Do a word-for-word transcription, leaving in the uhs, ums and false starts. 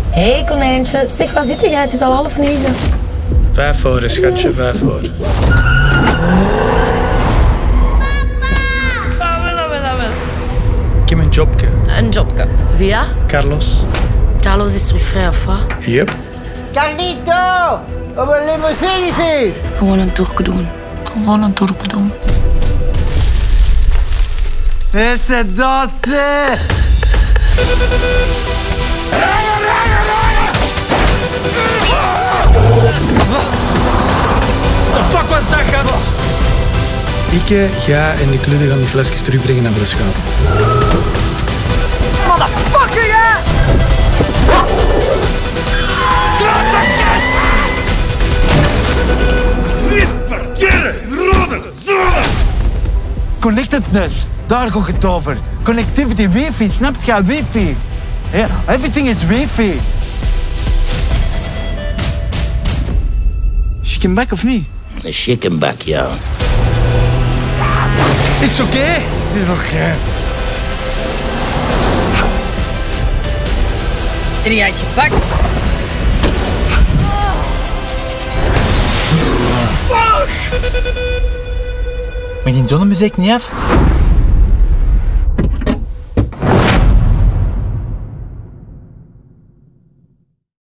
Hé hey, konijntje, zeg waar zit jij? Het is al half negen. Vijf voor, schatje, vijf voor. Ik heb een jobje. Een jobje. Via? Carlos. Carlos is terug vrij, of wat? Yep. Carlito! Op een limousine is hier! Gewoon een toerke doen. Gewoon een toerke doen. Ese doce! What the fuck was dat, gast? Ik ga en de kludde gaan die flesjes terugbrengen naar de schaap. Motherfucker, ja! Klootzakjes! Niet parkeren in rode zone! Connectedness, daar gaat het over. Connectivity, wifi, snapt je? Wifi. Yeah, everything is wifi. Chickenback of niet? Een chickenback, ja. Is het oké? Okay? Is oké. Okay. En die had je gepakt. Fuck! Maar die zonnemuziek niet af?